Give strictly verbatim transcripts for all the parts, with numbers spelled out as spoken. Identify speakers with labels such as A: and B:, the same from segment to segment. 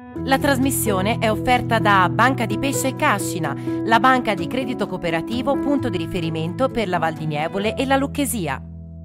A: La trasmissione è offerta da Banca di Pesce Cascina, la banca di credito cooperativo punto di riferimento per la Val di Nievole e la Lucchesia.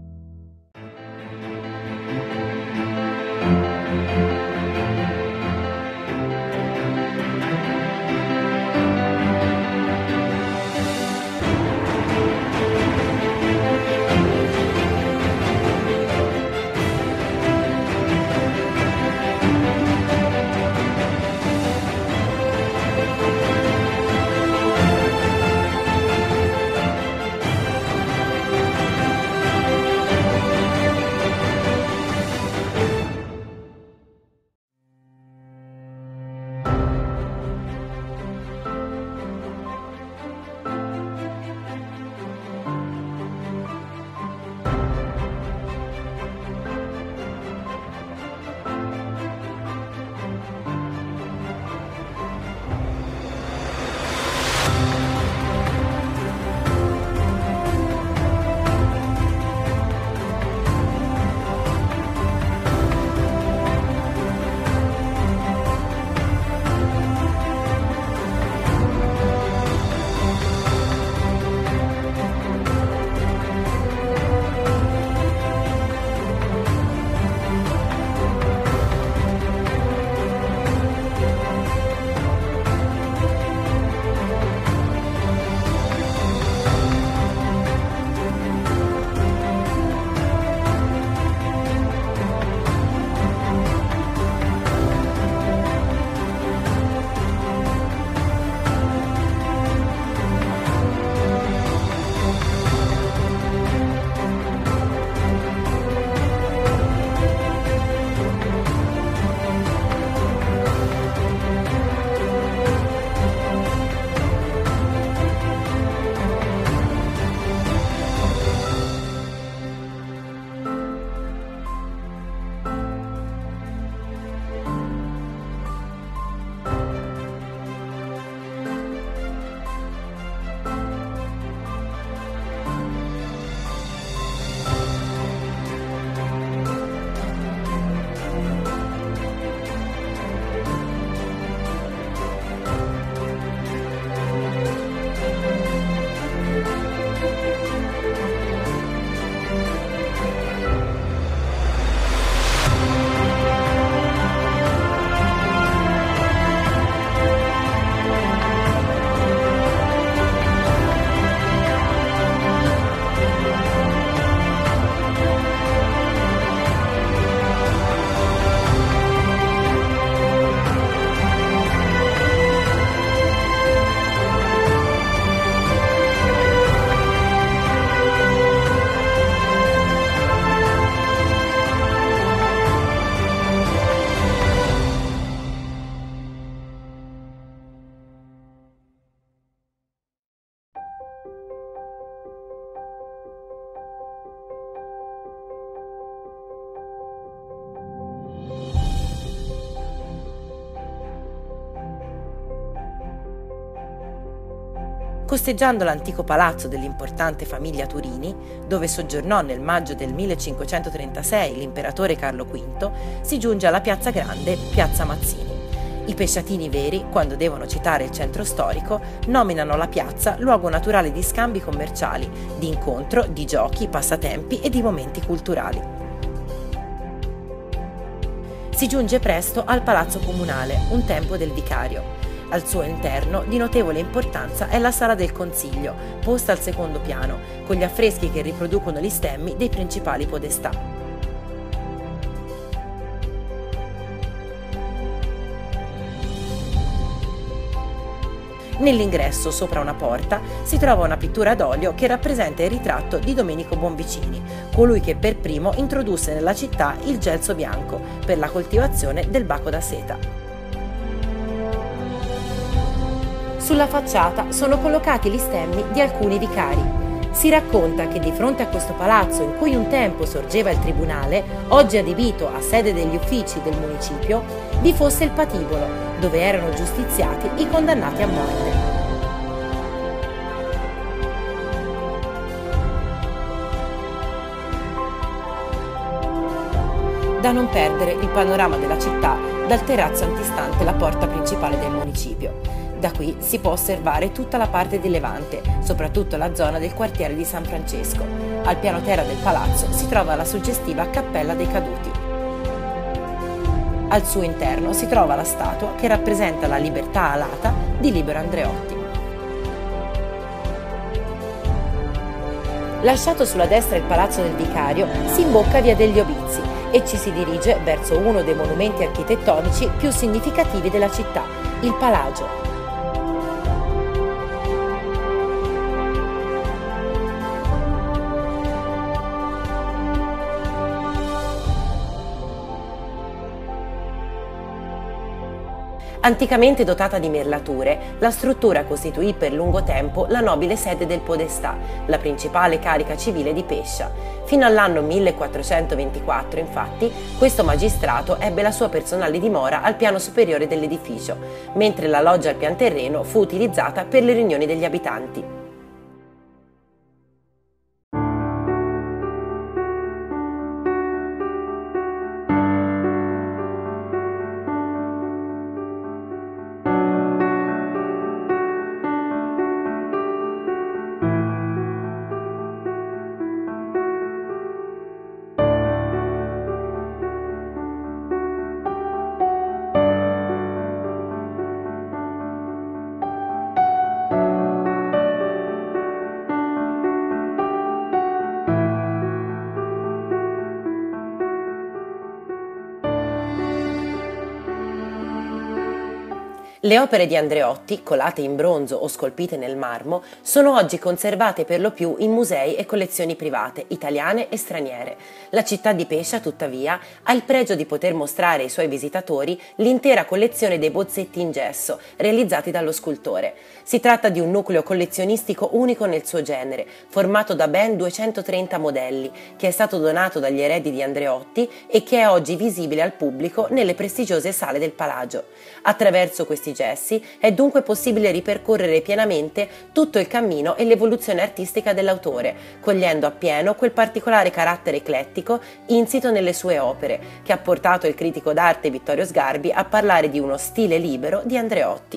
A: Costeggiando l'antico palazzo dell'importante famiglia Turini, dove soggiornò nel maggio del millecinquecentotrentasei l'imperatore Carlo quinto, si giunge alla piazza grande, piazza Mazzini. I pesciatini veri, quando devono citare il centro storico, nominano la piazza luogo naturale di scambi commerciali, di incontro, di giochi, passatempi e di momenti culturali. Si giunge presto al Palazzo Comunale, un tempo del vicario. Al suo interno di notevole importanza è la Sala del Consiglio, posta al secondo piano, con gli affreschi che riproducono gli stemmi dei principali podestà. Nell'ingresso, sopra una porta, si trova una pittura ad olio che rappresenta il ritratto di Domenico Bonvicini, colui che per primo introdusse nella città il gelso bianco per la coltivazione del baco da seta. Sulla facciata sono collocati gli stemmi di alcuni vicari. Si racconta che di fronte a questo palazzo in cui un tempo sorgeva il tribunale, oggi adibito a sede degli uffici del municipio, vi fosse il patibolo, dove erano giustiziati i condannati a morte. Da non perdere il panorama della città dal terrazzo antistante la porta principale del municipio. Da qui si può osservare tutta la parte di levante, soprattutto la zona del quartiere di San Francesco. Al piano terra del palazzo si trova la suggestiva Cappella dei Caduti. Al suo interno si trova la statua che rappresenta la libertà alata di Libero Andreotti. Lasciato sulla destra il Palazzo del Vicario, si imbocca via degli Obizi e ci si dirige verso uno dei monumenti architettonici più significativi della città, il Palagio. Anticamente dotata di merlature, la struttura costituì per lungo tempo la nobile sede del podestà, la principale carica civile di Pescia. Fino all'anno millequattrocentoventiquattro, infatti, questo magistrato ebbe la sua personale dimora al piano superiore dell'edificio, mentre la loggia al pian terreno fu utilizzata per le riunioni degli abitanti. Le opere di Andreotti, colate in bronzo o scolpite nel marmo, sono oggi conservate per lo più in musei e collezioni private, italiane e straniere. La città di Pescia, tuttavia, ha il pregio di poter mostrare ai suoi visitatori l'intera collezione dei bozzetti in gesso, realizzati dallo scultore. Si tratta di un nucleo collezionistico unico nel suo genere, formato da ben duecentotrenta modelli, che è stato donato dagli eredi di Andreotti e che è oggi visibile al pubblico nelle prestigiose sale del Palagio. Attraverso questi gessi è dunque possibile ripercorrere pienamente tutto il cammino e l'evoluzione artistica dell'autore, cogliendo appieno quel particolare carattere eclettico insito nelle sue opere, che ha portato il critico d'arte Vittorio Sgarbi a parlare di uno stile libero di Andreotti.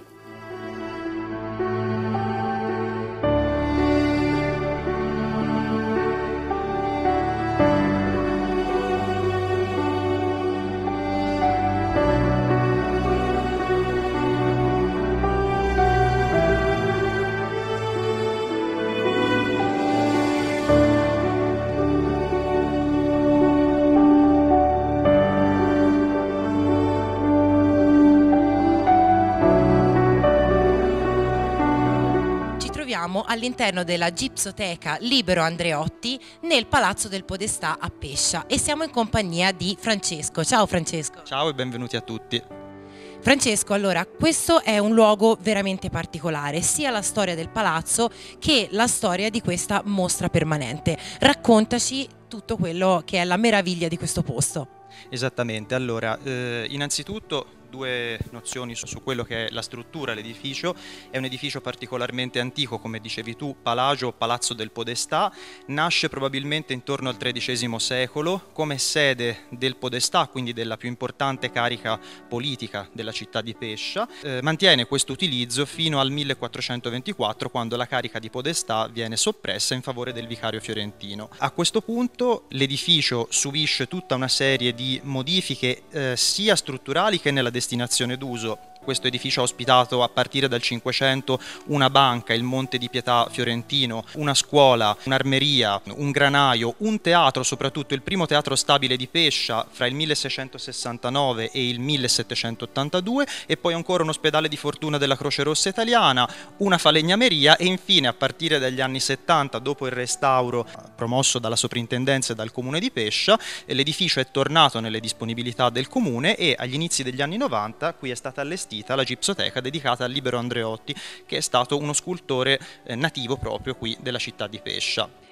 B: All'interno della Gipsoteca Libero Andreotti nel Palazzo del Podestà a Pescia e siamo in compagnia di Francesco. Ciao Francesco.
C: Ciao e benvenuti a tutti.
B: Francesco, allora, questo è un luogo veramente particolare, sia la storia del palazzo che la storia di questa mostra permanente. Raccontaci tutto quello che è la meraviglia di questo posto.
C: Esattamente, allora, eh, innanzitutto due nozioni su, su quello che è la struttura, l'edificio. È un edificio particolarmente antico, come dicevi tu, Palagio, Palazzo del Podestà, nasce probabilmente intorno al tredicesimo secolo come sede del Podestà, quindi della più importante carica politica della città di Pescia. Eh, mantiene questo utilizzo fino al millequattrocentoventiquattro, quando la carica di Podestà viene soppressa in favore del vicario fiorentino. A questo punto l'edificio subisce tutta una serie di modifiche eh, sia strutturali che nella destinazione d'uso. Questo edificio ha ospitato a partire dal Cinquecento una banca, il Monte di Pietà fiorentino, una scuola, un'armeria, un granaio, un teatro, soprattutto il primo teatro stabile di Pescia fra il milleseicentosessantanove e il millesettecentottantadue, e poi ancora un ospedale di fortuna della Croce Rossa Italiana, una falegnameria e infine a partire dagli anni settanta, dopo il restauro promosso dalla soprintendenza e dal comune di Pescia, l'edificio è tornato nelle disponibilità del comune e agli inizi degli anni novanta qui è stata allestita la Gipsoteca dedicata a Libero Andreotti, che è stato uno scultore eh, nativo proprio qui della città di Pescia.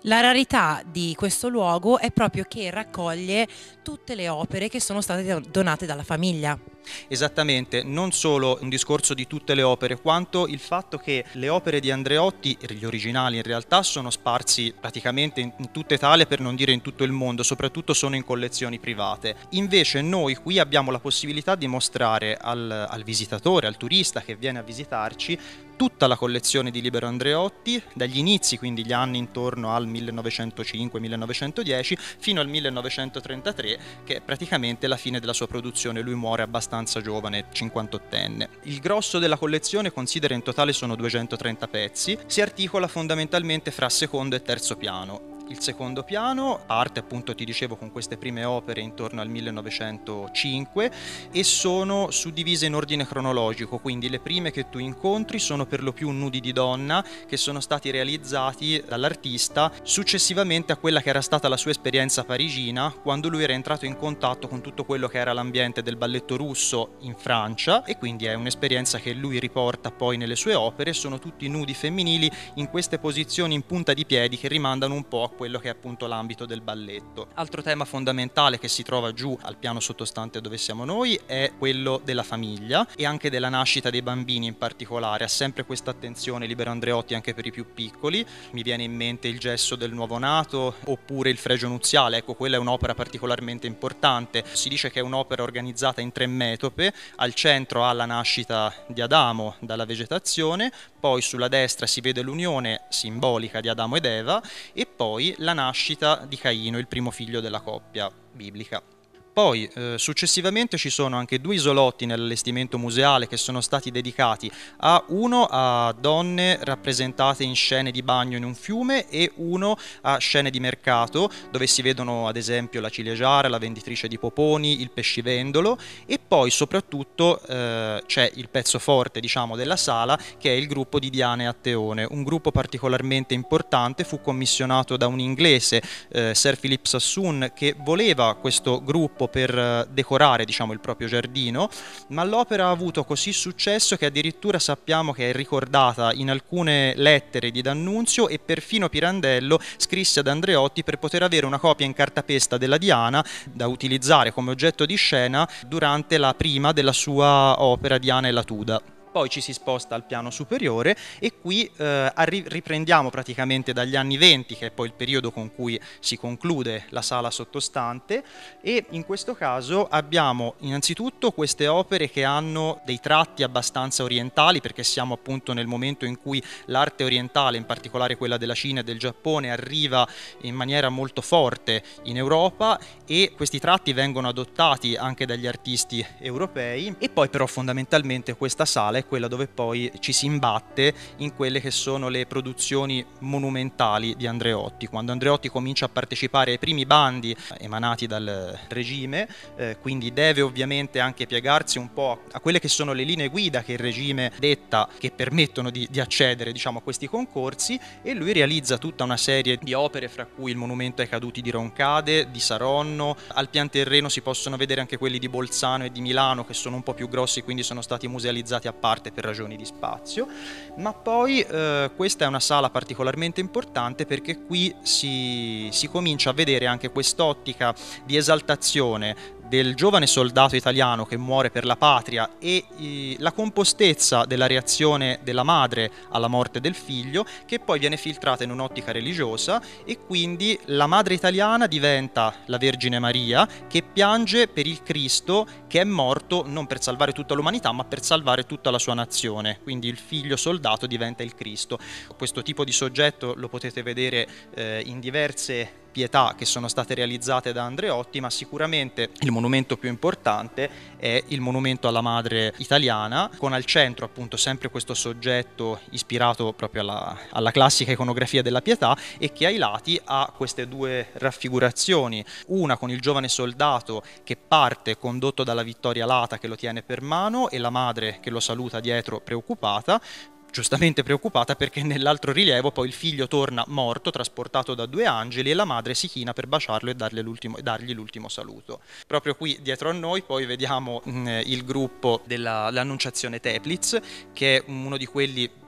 B: La rarità di questo luogo è proprio che raccoglie tutte le opere che sono state donate dalla famiglia.
C: Esattamente, non solo un discorso di tutte le opere, quanto il fatto che le opere di Andreotti, gli originali in realtà, sono sparsi praticamente in tutta Italia, per non dire in tutto il mondo, soprattutto sono in collezioni private. Invece noi qui abbiamo la possibilità di mostrare al, al visitatore, al turista che viene a visitarci, tutta la collezione di Libero Andreotti, dagli inizi, quindi gli anni intorno al millenovecentocinque millenovecentodieci, fino al millenovecentotrentatré, che è praticamente la fine della sua produzione. Lui muore abbastanza giovane, cinquantottenne. Il grosso della collezione, considera, in totale sono duecentotrenta pezzi, si articola fondamentalmente fra secondo e terzo piano. Il secondo piano parte, appunto ti dicevo, con queste prime opere intorno al millenovecentocinque e sono suddivise in ordine cronologico, quindi le prime che tu incontri sono per lo più nudi di donna che sono stati realizzati dall'artista successivamente a quella che era stata la sua esperienza parigina, quando lui era entrato in contatto con tutto quello che era l'ambiente del balletto russo in Francia, e quindi è un'esperienza che lui riporta poi nelle sue opere. Sono tutti nudi femminili in queste posizioni in punta di piedi che rimandano un po' a quello che è appunto l'ambito del balletto. Altro tema fondamentale che si trova giù al piano sottostante dove siamo noi è quello della famiglia e anche della nascita dei bambini in particolare. Ha sempre questa attenzione Libero Andreotti anche per i più piccoli. Mi viene in mente il gesso del nuovo nato oppure il fregio nuziale. Ecco, quella è un'opera particolarmente importante. Si dice che è un'opera organizzata in tre metope. Al centro ha la nascita di Adamo dalla vegetazione, poi sulla destra si vede l'unione simbolica di Adamo ed Eva e poi la nascita di Caino, il primo figlio della coppia biblica. Poi eh, successivamente ci sono anche due isolotti nell'allestimento museale che sono stati dedicati a uno a donne rappresentate in scene di bagno in un fiume e uno a scene di mercato dove si vedono ad esempio la ciliegara, la venditrice di poponi, il pescivendolo, e poi soprattutto eh, c'è il pezzo forte, diciamo, della sala, che è il gruppo di Diana e Atteone, un gruppo particolarmente importante. Fu commissionato da un inglese, eh, Sir Philip Sassoon, che voleva questo gruppo per decorare, diciamo, il proprio giardino, ma l'opera ha avuto così successo che addirittura sappiamo che è ricordata in alcune lettere di D'Annunzio, e perfino Pirandello scrisse ad Andreotti per poter avere una copia in cartapesta della Diana da utilizzare come oggetto di scena durante la prima della sua opera Diana e la Tuda. Poi ci si sposta al piano superiore e qui eh, riprendiamo praticamente dagli anni venti, che è poi il periodo con cui si conclude la sala sottostante, e in questo caso abbiamo innanzitutto queste opere che hanno dei tratti abbastanza orientali, perché siamo appunto nel momento in cui l'arte orientale, in particolare quella della Cina e del Giappone, arriva in maniera molto forte in Europa, e questi tratti vengono adottati anche dagli artisti europei. E poi però fondamentalmente questa sala è quella dove poi ci si imbatte in quelle che sono le produzioni monumentali di Andreotti. Quando Andreotti comincia a partecipare ai primi bandi emanati dal regime, eh, quindi deve ovviamente anche piegarsi un po' a quelle che sono le linee guida che il regime detta, che permettono di, di accedere, diciamo, a questi concorsi, e lui realizza tutta una serie di opere, fra cui il monumento ai caduti di Roncade, di Saronno. Al pian terreno si possono vedere anche quelli di Bolzano e di Milano, che sono un po' più grossi, quindi sono stati musealizzati a parte per ragioni di spazio. Ma poi eh, questa è una sala particolarmente importante perché qui si, si comincia a vedere anche quest'ottica di esaltazione del giovane soldato italiano che muore per la patria e eh, la compostezza della reazione della madre alla morte del figlio, che poi viene filtrata in un'ottica religiosa, e quindi la madre italiana diventa la Vergine Maria che piange per il Cristo che è morto non per salvare tutta l'umanità ma per salvare tutta la sua nazione, quindi il figlio soldato diventa il Cristo. Questo tipo di soggetto lo potete vedere eh, in diverse pietà che sono state realizzate da Andreotti, ma sicuramente il monumento più importante è il monumento alla madre italiana, con al centro appunto sempre questo soggetto ispirato proprio alla, alla classica iconografia della Pietà, e che ai lati ha queste due raffigurazioni, una con il giovane soldato che parte condotto dalla Vittoria Lata che lo tiene per mano, e la madre che lo saluta dietro preoccupata, giustamente preoccupata perché nell'altro rilievo poi il figlio torna morto, trasportato da due angeli, e la madre si china per baciarlo e dargli l'ultimo, dargli l'ultimo saluto. Proprio qui dietro a noi poi vediamo mh, il gruppo dell'Annunciazione Teplitz, che è uno di quelli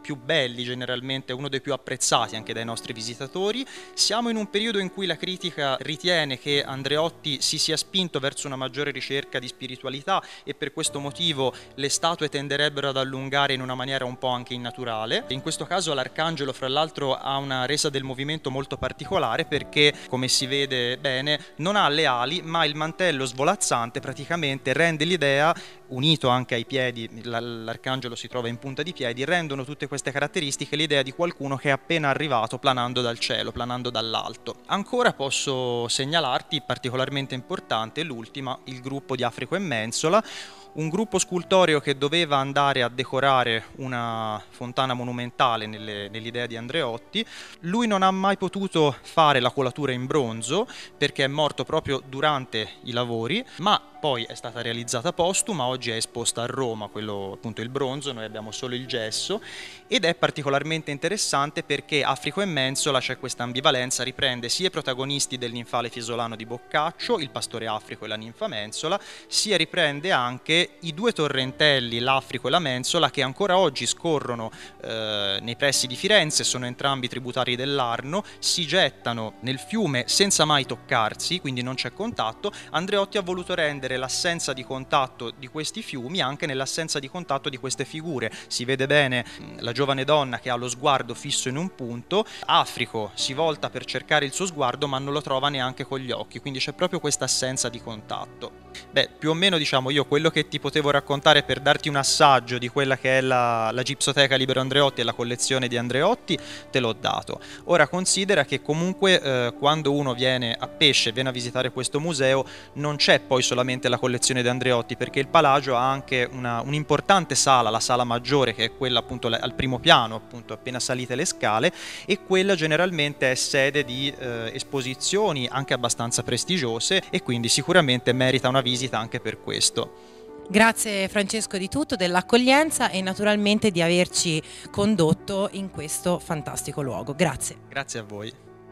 C: più belli generalmente, uno dei più apprezzati anche dai nostri visitatori. Siamo in un periodo in cui la critica ritiene che Andreotti si sia spinto verso una maggiore ricerca di spiritualità e per questo motivo le statue tenderebbero ad allungare in una maniera un po' anche innaturale. In questo caso l'arcangelo fra l'altro ha una resa del movimento molto particolare perché, come si vede bene, non ha le ali, ma il mantello svolazzante praticamente rende l'idea, unito anche ai piedi, l'arcangelo si trova in punta di piedi, rendono tutte queste caratteristiche l'idea di qualcuno che è appena arrivato planando dal cielo, planando dall'alto. Ancora posso segnalarti, particolarmente importante, l'ultima, il gruppo di Africo e Mensola, un gruppo scultoreo che doveva andare a decorare una fontana monumentale nelle, nell'idea di Andreotti. Lui non ha mai potuto fare la colatura in bronzo perché è morto proprio durante i lavori, ma poi è stata realizzata postuma, oggi è esposta a Roma, quello appunto il bronzo, noi abbiamo solo il gesso, ed è particolarmente interessante perché Africo e Mensola, c'è questa ambivalenza, riprende sia i protagonisti del ninfale fiesolano di Boccaccio, il pastore Africo e la ninfa Mensola, sia riprende anche i due torrentelli, l'Africo e la Mensola, che ancora oggi scorrono eh, nei pressi di Firenze, sono entrambi tributari dell'Arno, si gettano nel fiume senza mai toccarsi, quindi non c'è contatto. Andreotti ha voluto rendere l'assenza di contatto di questi fiumi anche nell'assenza di contatto di queste figure. Si vede bene la giovane donna che ha lo sguardo fisso in un punto, Africo si volta per cercare il suo sguardo ma non lo trova neanche con gli occhi, quindi c'è proprio questa assenza di contatto. Beh, più o meno diciamo io quello che ti potevo raccontare per darti un assaggio di quella che è la, la Gipsoteca Libero Andreotti e la collezione di Andreotti te l'ho dato. Ora considera che comunque eh, quando uno viene a Pesce, viene a visitare questo museo, non c'è poi solamente la collezione di Andreotti, perché il Palagio ha anche un'importante sala, la sala maggiore, che è quella appunto al primo piano, appunto appena salite le scale, e quella generalmente è sede di eh, esposizioni anche abbastanza prestigiose e quindi sicuramente merita una visita anche per questo.
B: Grazie Francesco di tutto, dell'accoglienza e naturalmente di averci condotto in questo fantastico luogo. Grazie.
C: Grazie a voi.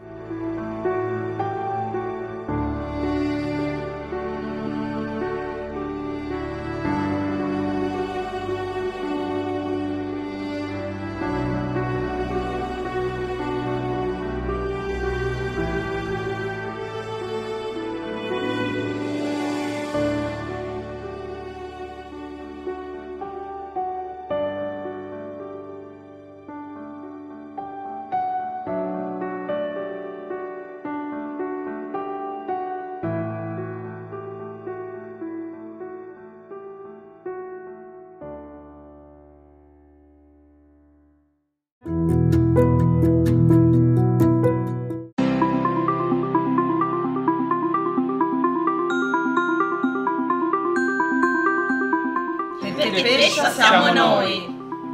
D: Perché Pescia siamo noi.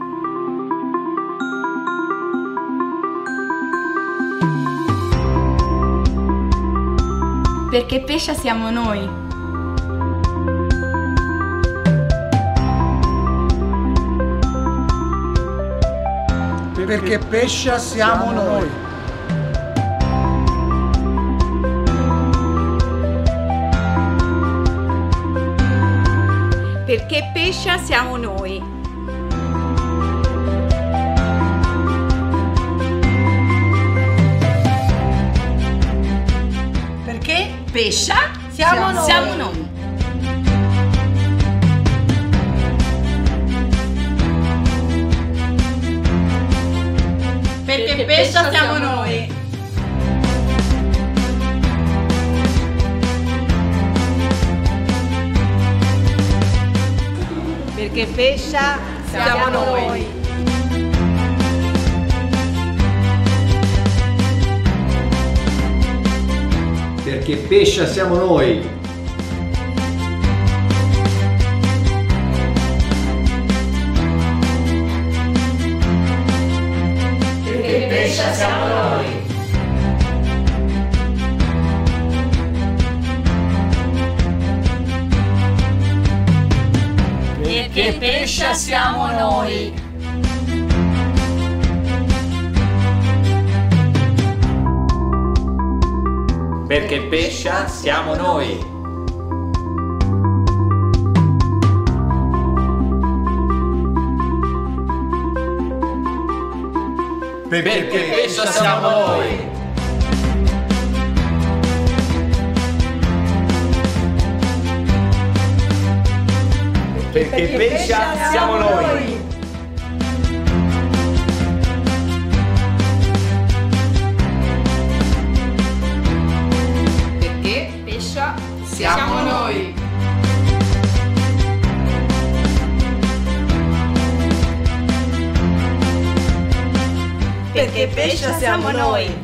E: Perché Pescia siamo noi.
F: Perché Pescia siamo noi.
E: Perché Pescia siamo noi.
D: Perché Pescia siamo, siamo noi. Siamo noi. Perché Pescia siamo noi.
G: Perché Pescia siamo noi.
H: Perché Pescia siamo noi.
D: Perché Pescia siamo noi. Perché Pescia siamo noi.
I: Perché Pescia siamo noi. Perché Pescia siamo noi! Perché Pescia siamo noi!
E: Perché Pescia siamo noi.
G: Perché Pescia siamo noi.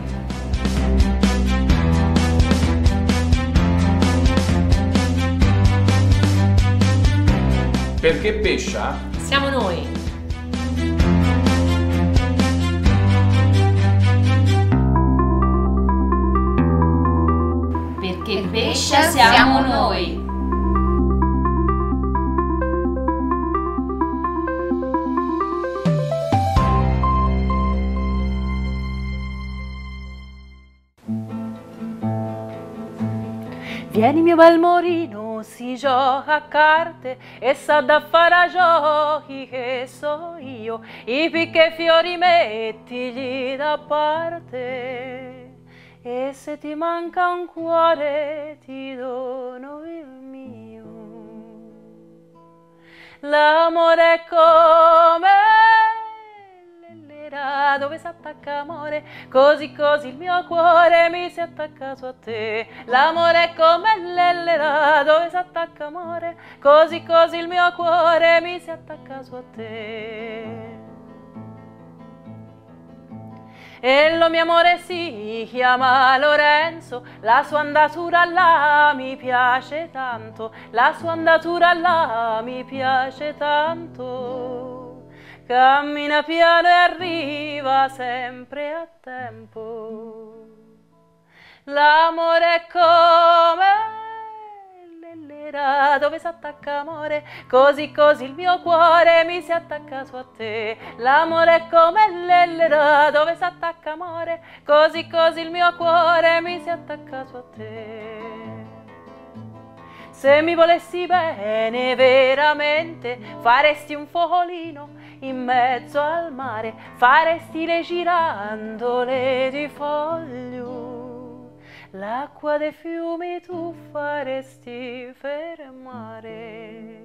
I: Perché Pescia
D: Siamo noi. Perché Pescia siamo noi.
J: Vieni mio bel Morino, si gioca a carte e sa da fare a giochi che so io, i picche fiori mettigli da parte e se ti manca un cuore ti dono il mio. L'amore è come dove si attacca amore, così così il mio cuore mi si è attaccato a te. L'amore è come l'ellera dove si attacca amore, così così il mio cuore mi si è attaccato a te. E lo mio amore si chiama Lorenzo, la sua andatura là mi piace tanto, la sua andatura là mi piace tanto. Cammina piano e arriva sempre a tempo. L'amore è come l'ellera dove si attacca amore, così così il mio cuore mi si è attaccato a te. L'amore è come l'ellera dove si attacca amore, così così il mio cuore mi si è attaccato a te. Se mi volessi bene veramente, faresti un focolino in mezzo al mare, faresti le girandole di foglio, l'acqua dei fiumi tu faresti fermare.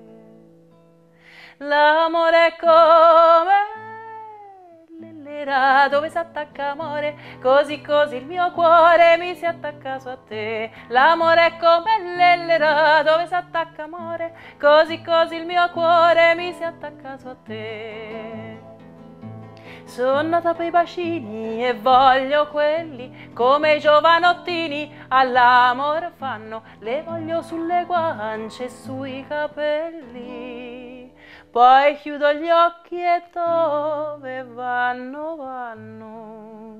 J: L'amore è come l'ellera dove si attacca amore, così così il mio cuore mi si è attaccato a te. L'amore è come l'ellera dove si attacca amore, così così il mio cuore mi si è attaccato a te. Sono nata per i bacini e voglio quelli come i giovanottini all'amor fanno, le voglio sulle guance e sui capelli. Poi chiudo gli occhi e dove vanno, vanno.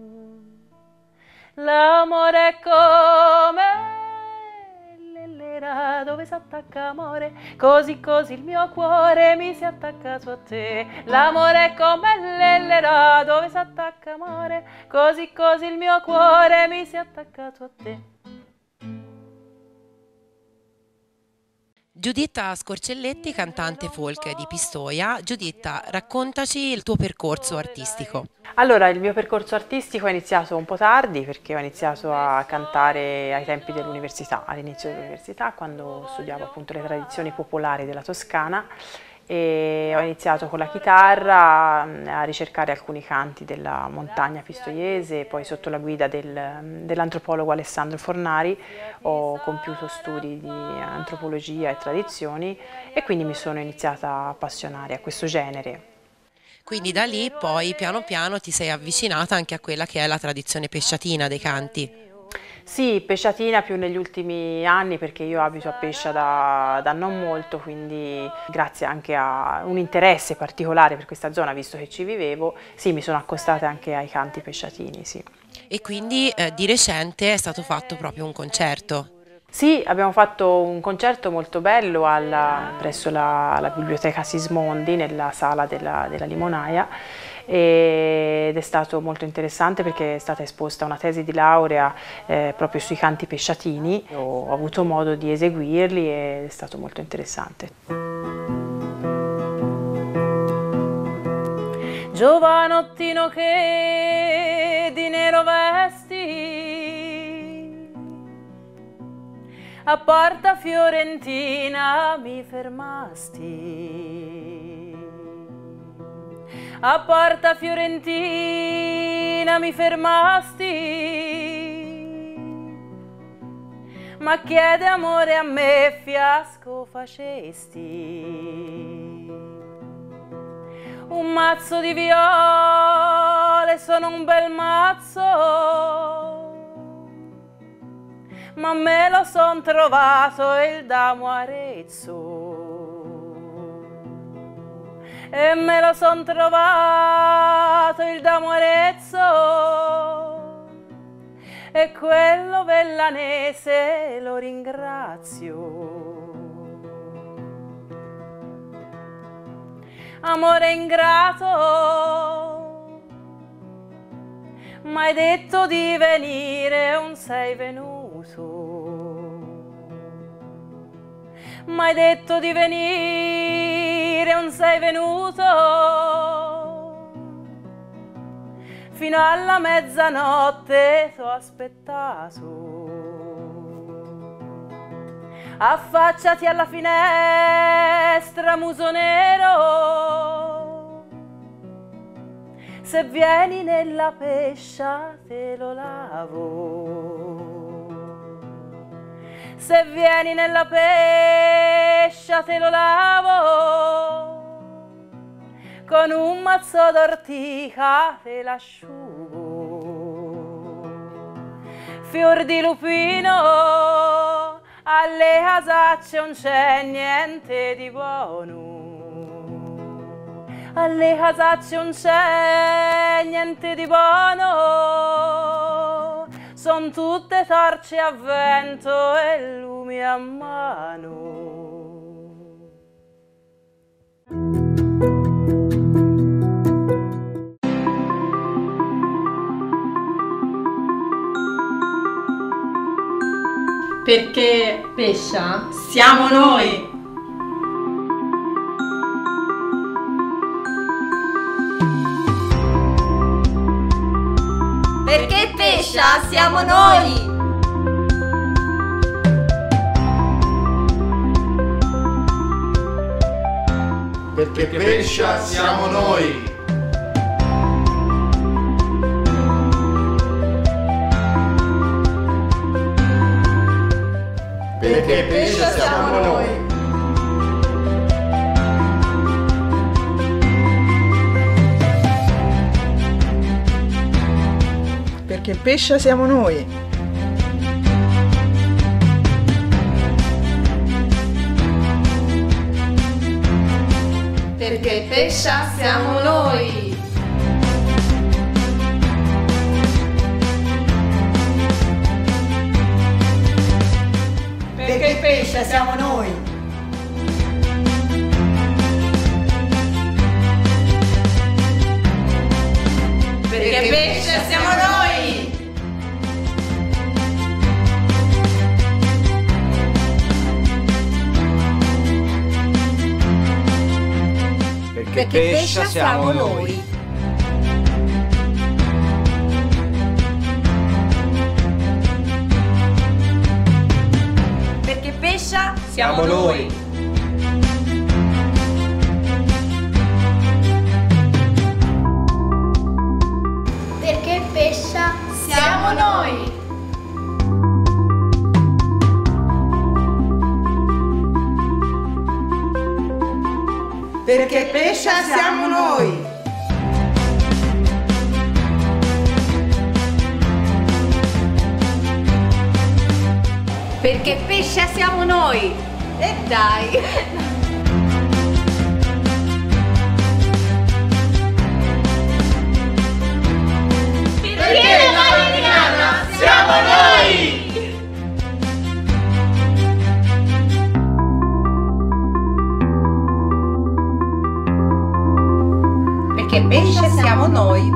J: L'amore è come l'ellera dove si attacca amore, così così il mio cuore mi si è attaccato a te. L'amore è come l'ellera dove si attacca amore, così così il mio cuore mi si è attaccato a te.
B: Giuditta Scorcelletti, cantante folk di Pistoia. Giuditta, raccontaci il tuo percorso artistico.
J: Allora, il mio percorso artistico è iniziato un po' tardi perché ho iniziato a cantare ai tempi dell'università, all'inizio dell'università, quando studiavo appunto le tradizioni popolari della Toscana, e ho iniziato con la chitarra a ricercare alcuni canti della montagna pistoiese, poi sotto la guida del, dell'antropologo Alessandro Fornari ho compiuto studi di antropologia e tradizioni e quindi mi sono iniziata a appassionare a questo genere.
B: Quindi da lì poi piano piano ti sei avvicinata anche a quella che è la tradizione pesciatina dei canti.
J: Sì, pesciatina più negli ultimi anni perché io abito a Pescia da, da non molto, quindi grazie anche a un interesse particolare per questa zona, visto che ci vivevo, sì, mi sono accostata anche ai canti pesciatini, sì.
B: E quindi eh, di recente è stato fatto proprio un concerto.
J: Sì, abbiamo fatto un concerto molto bello alla, presso la, la Biblioteca Sismondi, nella sala della, della Limonaia, ed è stato molto interessante perché è stata esposta una tesi di laurea eh, proprio sui canti pesciatini. Ho avuto modo di eseguirli ed è stato molto interessante. giovanottino che di nero vesti, a Porta Fiorentina mi fermasti, a Porta Fiorentina mi fermasti, ma chiede amore a me fiasco facesti. Un mazzo di viole, sono un bel mazzo, ma me lo son trovato il damo Arezzo, e me lo son trovato il damo Arezzo, e quello vellanese lo ringrazio. Amore ingrato, m'hai detto di venire, non sei venuto. M'hai detto di venire, non sei venuto. Fino alla mezzanotte t'ho aspettato. Affacciati alla finestra, muso nero, se vieni nella pescia te lo lavo, se vieni nella pescia te lo lavo, con un mazzo d'ortica te l'asciugo. Fior di lupino, alle casacce non c'è niente di buono, alle casacce non c'è niente di buono, son tutte torce a vento e lumi a mano.
G: Perché pescia siamo noi.
K: Perché pescia siamo noi.
F: Perché pescia siamo noi. Perché pescia siamo noi.
L: Perché pescia siamo noi.
E: Perché pescia siamo noi.
G: Perché pescia siamo noi.
K: Perché pescia siamo noi.
H: Perché pescia siamo noi.
K: Siamo noi.
M: Perché pescia
E: siamo noi.
G: Perché pescia siamo noi.
K: Perché pescia siamo noi. E dai.
E: Perché la Valeriana siamo noi.
G: Perché pescia siamo noi.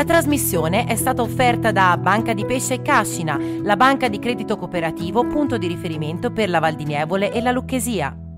A: La trasmissione è stata offerta da Banca di Pescia e Cascina, la banca di credito cooperativo punto di riferimento per la Val di Nievole e la Lucchesia.